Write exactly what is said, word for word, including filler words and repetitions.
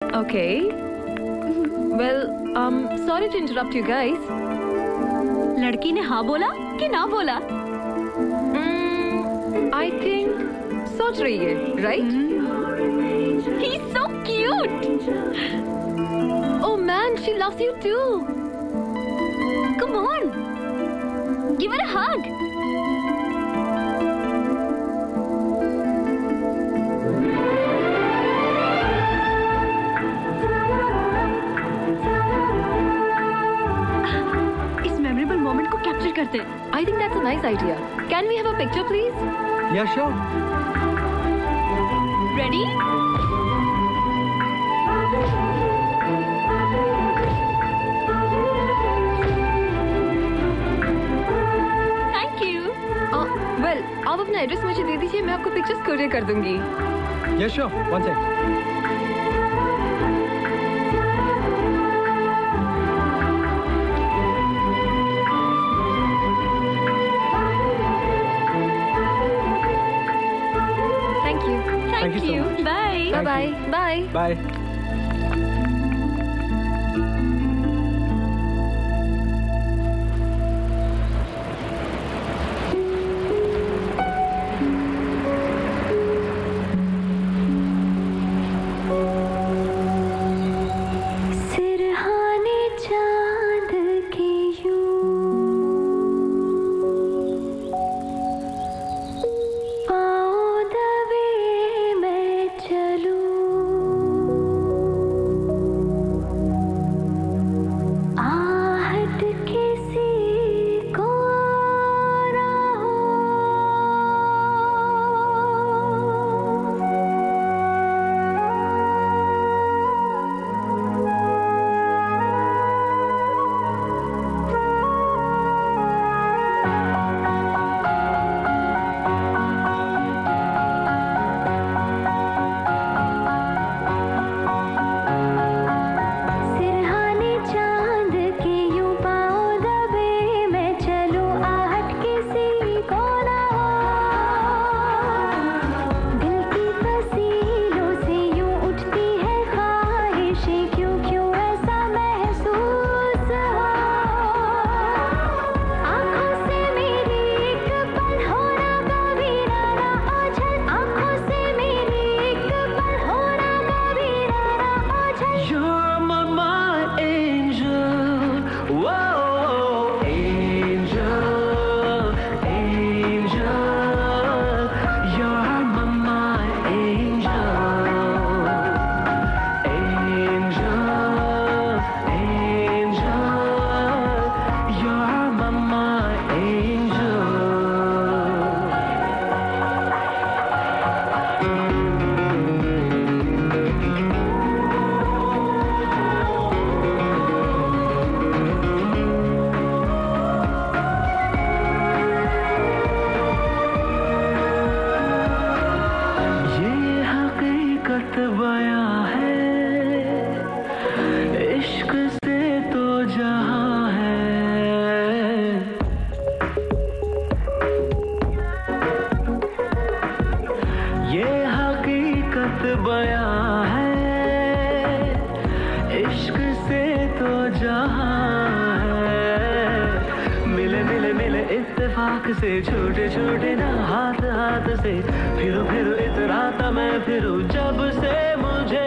Okay. Well, um, sorry to interrupt you guys. लड़की ने हाँ बोला कि ना बोला? Mm, I think सोच रही है, right? Mm. He's so cute. Oh man, she loves you too. Come on, give her a hug. Moment को कैप्चर करते हैं। I think that's a nice idea. Can we have a picture, please? Yeah, sure. Ready? Thank you. Uh, well, आप अपना address मुझे दे दीजिए, मैं आपको pictures courier कर दूंगी। Yeah, sure. One sec. Thank, Thank you. you. So bye. Bye. Bye. Bye. Bye. से छोटे छोटे ना हाथ हाथ से फिरू फिरू इतराता मैं फिरू जब से मुझे